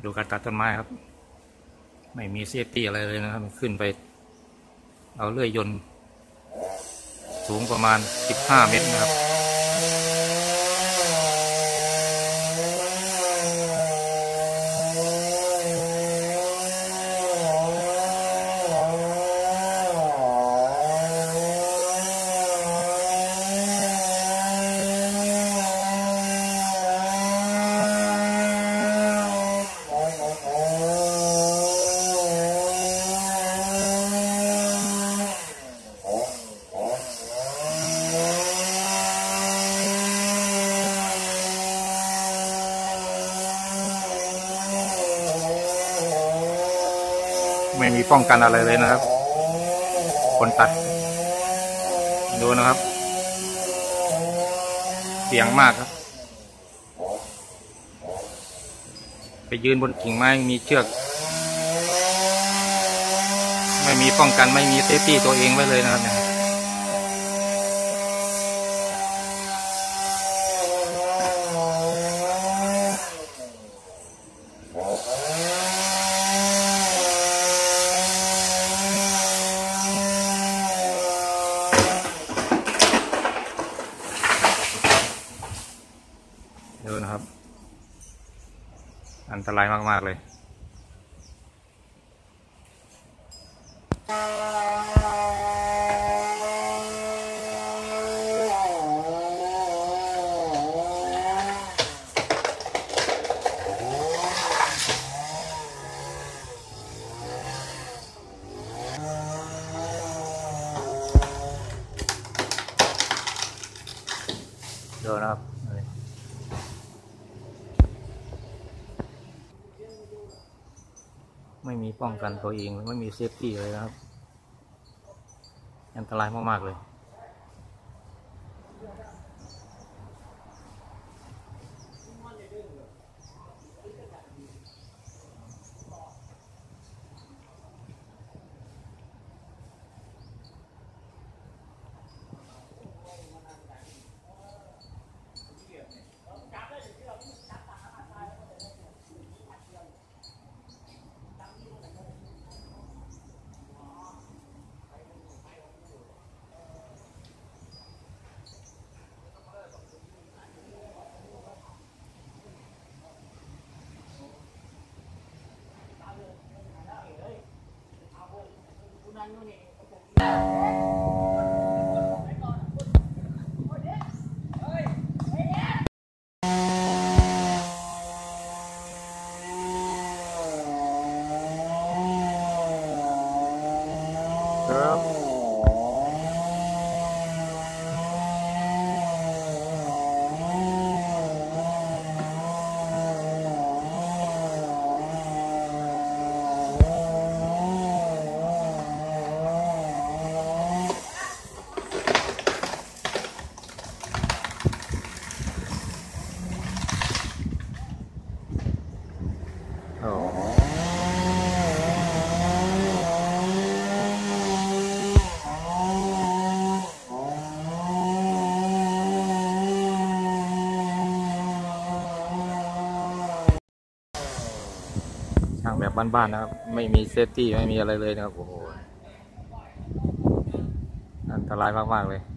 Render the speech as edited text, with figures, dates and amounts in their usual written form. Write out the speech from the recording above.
ดูการตัดต้นไม้ครับไม่มีเซฟตี้อะไรเลยนะครับขึ้นไปเอาเลื่อยยนต์สูงประมาณ15 เมตรนะครับไม่มีป้องกันอะไรเลยนะครับคนตัดดูนะครับเสี่ยงมากครับไปยืนบนกิ่งไม้มีเชือกไม่มีป้องกันไม่มีเซฟตี้ตัวเองไว้เลยนะครับเนี่ยดูนะครับอันตรายมากๆเลยดูนะครับไม่มีป้องกันตัวเองไม่มีเซฟตี้เลยนะครับอันตรายมากๆเลยครับช่างแบบบ้านๆนะครับไม่มีเซฟตี้ไม่มีอะไรเลยนะครับโอ้โหอันตรายมากๆเลย